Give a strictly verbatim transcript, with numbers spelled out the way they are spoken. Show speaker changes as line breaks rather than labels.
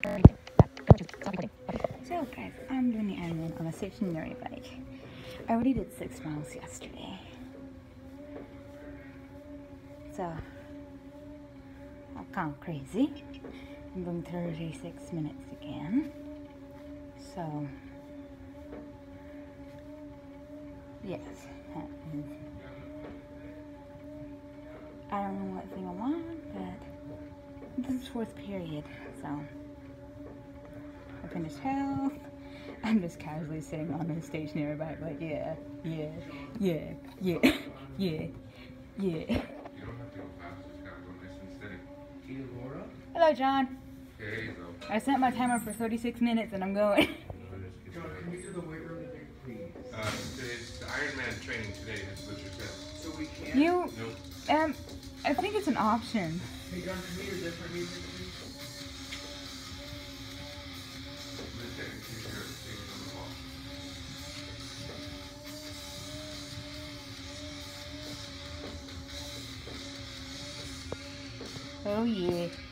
So guys, I'm doing the Ironman on a stationary bike. I already did six miles yesterday. So, I've gone crazy. I'm doing thirty-six minutes again. So, yes, that is, I don't know what thing I'm on, but this is fourth period, so I finished health. I'm just casually sitting on a stationary bike like, yeah, yeah, yeah, yeah, yeah, yeah. Hello, John. I set my timer for thirty-six minutes and I'm going.
John, can we do the weight room today, please?
Uh, it's the Ironman training today, that's what you said.
So we can't?
You,
Nope.
um, I think it's an option.
Hey, John, can we hear different music, please?
I'm gonna check and see if your thing's on the wall.
Oh yeah.